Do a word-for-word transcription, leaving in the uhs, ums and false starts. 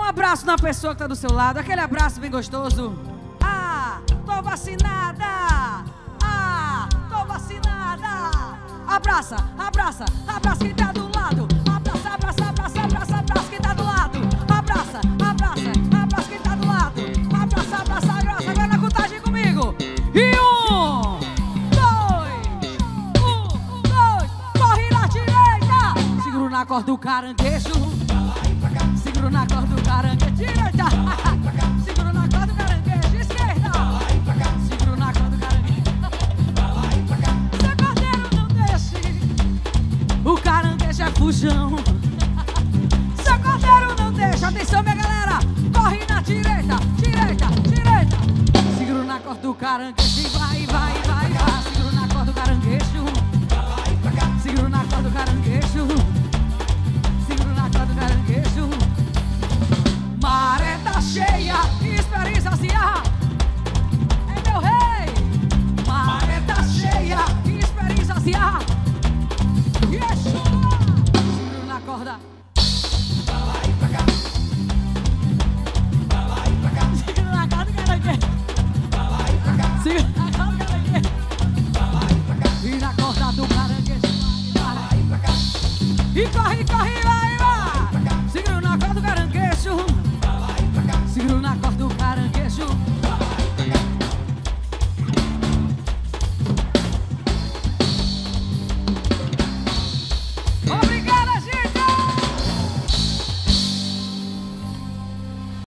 abraço na pessoa que tá do seu lado, aquele abraço bem gostoso. Ah, tô vacinada. Ah, tô vacinada. Abraça, abraça, abraça quem tá do lado. Abraça, abraça, abraça, abraça, abraça quem tá do lado. Abraça, abraça, abraça quem tá do lado. Abraça, abraça, abraça, vai na contagem comigo. E um, dois, um, dois, corre na direita. Seguro na corda do caranguejo. Seguro na corda do caranguejo, direita. Seguro na corda do caranguejo, esquerda. Seguro na corda do caranguejo. Seu cordeiro não deixe, o caranguejo é fujão. Seu cordeiro não deixa, atenção minha galera. Corre na direita, direita, direita. Seguro na corda do caranguejo.